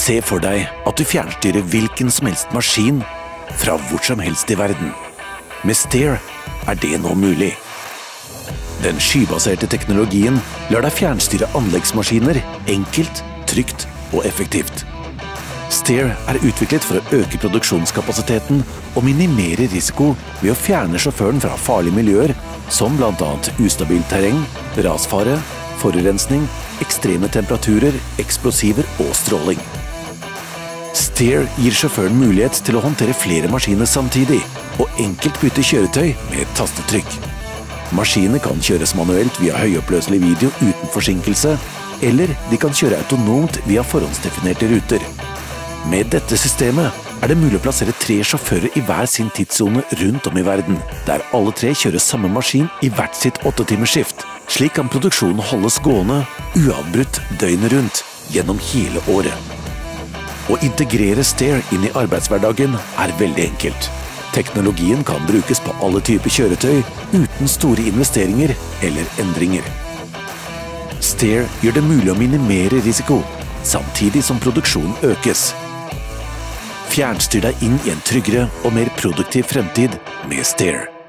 Se for deg at du fjernstyrer hvilken som helst maskin fra hvor som helst i verden. Med Steer er det nå mulig. Den skybaserte teknologien lar deg fjernstyre anleggsmaskiner enkelt, trygt og effektivt. Steer er utviklet for å øke produksjonskapasiteten og minimere risiko ved å fjerne sjåføren fra farlige miljøer som blant annet ustabilt terreng, rasfare, forurensning, ekstreme temperaturer, eksplosiver og stråling. Steer gir sjåføren mulighet til å håndtere flere maskiner samtidig og enkelt bytte kjøretøy med et tastetrykk. Maskinene kan kjøres manuelt via høyoppløselig video uten forsinkelse, eller de kan kjøre autonomt via forhåndsdefinerte ruter. Med dette systemet er det mulig å plassere 3 sjåfører i hver sin tidszone rundt om i verden, der alle 3 kjører samme maskin i hvert sitt 8-timersskift. Slik kan produksjonen holdes gående, uavbrutt døgnet rundt, gjennom hele året. Å integrere Steer inn i arbeidshverdagen er veldig enkelt. Teknologien kan brukes på alle typer kjøretøy uten store investeringer eller endringer. Steer gjør det mulig å minimere risiko, samtidig som produksjonen økes. Fjernstyr deg inn i en tryggere og mer produktiv fremtid med Steer.